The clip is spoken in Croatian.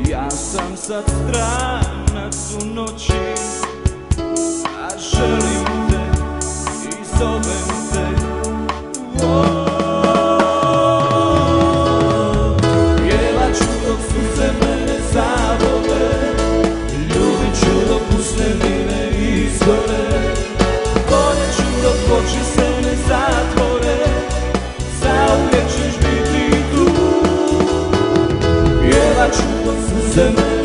Ja sam sad stranac u noći, a želim te i zovem te. Pjevat ću dok suze mene zavode, ljubit ću dok usne mi ne izgore, voljet ću dok oči se ne zatvore, zauvijek ćeš biti tu. Pjevat ću dok suze mene